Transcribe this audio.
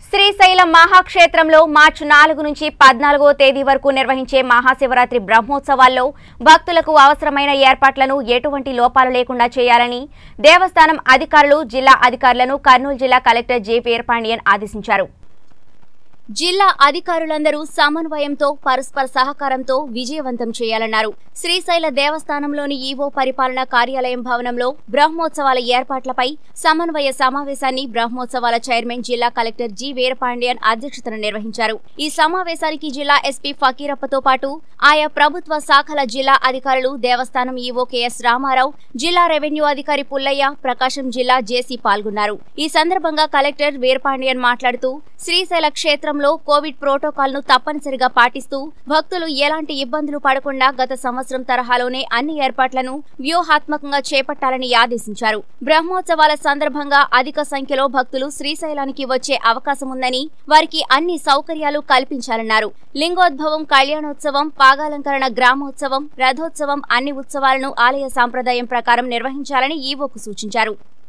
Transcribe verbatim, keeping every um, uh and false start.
శ్రీశైలం మహాక్షేత్రంలో మార్చి నాలుగు నుంచి పద్నాలుగో తేదీ వరకు నిర్వహించే మహాశివరాత్రి బ్రహ్మోత్సవాల్లో భక్తులకు అవసరమైన ఏర్పాట్లను ఎటువంటి లోపాలు లేకుండా చేయాలని దేవస్థానం అధికారులు జిల్లా అధికారులను కర్నూలు జిల్లా కలెక్టర్ జె వీరపాండియన్ ఆదేశించారు. జిల్లా అధికారులందరూ సమన్వయంతో పరస్పర సహకారంతో విజయవంతం చేయాలన్నారు. శ్రీశైల దేవస్థానంలోని ఈవో పరిపాలనా కార్యాలయం భవనంలో బ్రహ్మోత్సవాల ఏర్పాట్లపై సమన్వయ సమావేశాన్ని బ్రహ్మోత్సవాల చైర్మన్ జిల్లా కలెక్టర్ జి వీరపాండియన్ అధ్యక్షతన నిర్వహించారు. ఈ సమావేశానికి జిల్లా ఎస్పీ ఫకీరప్పతో పాటు ఆయా ప్రభుత్వ శాఖల జిల్లా అధికారులు, దేవస్థానం ఈవో కెఎస్ రామారావు, జిల్లా రెవెన్యూ అధికారి పుల్లయ్య, ప్రకాశం జిల్లా జేసీ పాల్గొన్నారు. ఈ సందర్భంగా కలెక్టర్ వీరపాండియన్ మాట్లాడుతూ శ్రీశైల క్షేత్రంలో కోవిడ్ ప్రోటోకాల్ ను తప్పనిసరిగా పాటిస్తూ భక్తులు ఎలాంటి ఇబ్బందులు పడకుండా గత సంవత్సరం తరహాలోనే అన్ని ఏర్పాట్లను వ్యూహాత్మకంగా చేపట్టాలని ఆదేశించారు. బ్రహ్మోత్సవాల సందర్భంగా అధిక సంఖ్యలో భక్తులు శ్రీశైలానికి వచ్చే అవకాశం ఉందని వారికి అన్ని సౌకర్యాలు కల్పించాలన్నారు. లింగోద్భవం, కళ్యాణోత్సవం, పాగాలంకరణ, గ్రామోత్సవం, రథోత్సవం అన్ని ఉత్సవాలను ఆలయ సాంప్రదాయం ప్రకారం నిర్వహించాలని ఈవోకు సూచించారు.